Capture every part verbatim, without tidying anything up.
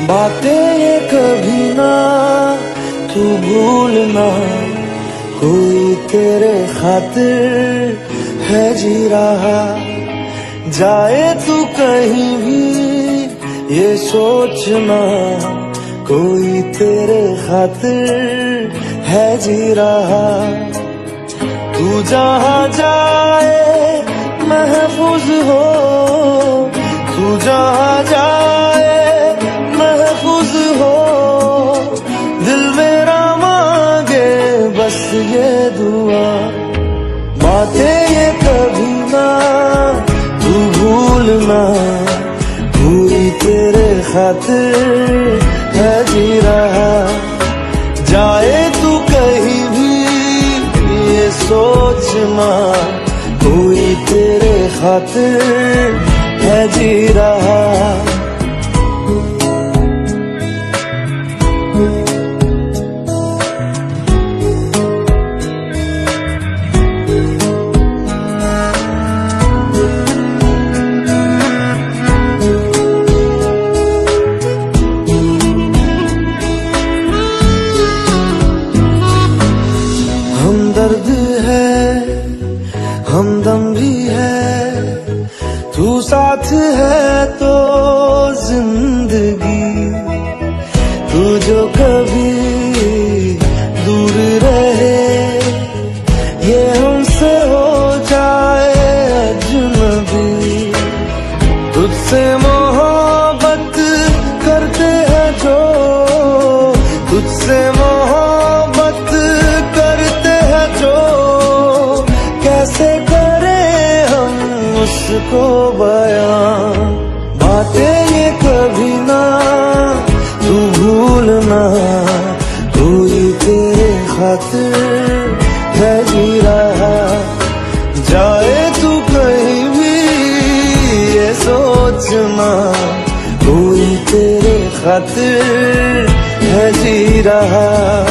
बातें ये कभी ना तू भूलना, कोई तेरे खातिर है जी रहा। जाए तू कहीं भी ये सोचना, कोई तेरे खातिर है जी रहा। तू जहाँ जाए महफूज हो, तू जहाँ जाए महफूज हो। दिल मेरा मांगे बस ये दुआ, बातें ये कभी ना तू भूलना, कोई तेरे खातिर है जी रहा। जाए तू कहीं भी ये सोचना, कोई तेरे खातिर है जी रहा। हमदर्द है हमदम भी है, तू साथ है तो जिंदगी। तू जो कभी दूर रहे, ये हमसे हो जाए अजनबी। तुझसे मोहब्बत करते हैं जो, तुझसे मोहब्बत करते हैं जो। कैसे करें हम उसको बयां, बातें ये कभी ना तू भूलना, कोई तेरे खातिर है जी रहा। जाए तू कहीं भी ये सोचना, कोई तेरे खातिर है जी रहा।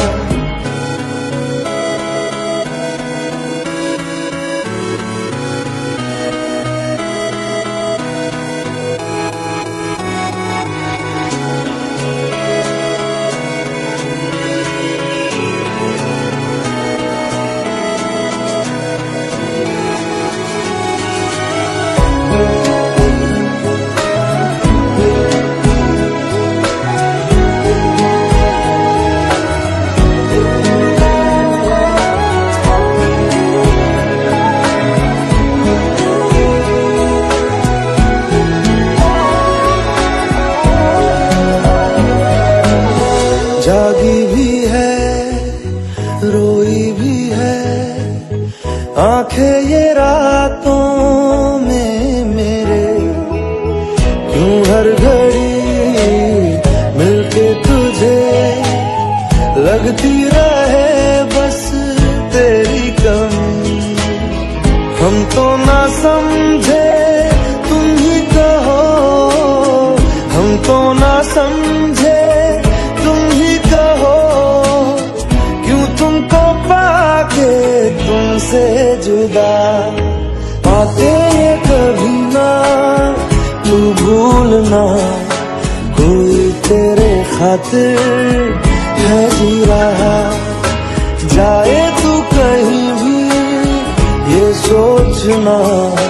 जागी भी है रोई भी है, आंखें ये रातों में मेरे। क्यों हर घड़ी मिलके तुझे लगती रहे बस तेरी कमी। हम तो ना समझे तुम ही कहो, हम तो ना समझे तुमसे जुदा। बातें ये कभी ना तू भूलना, कोई तेरे खातिर है जी रहा। जाए तू कहीं भी ये सोचना,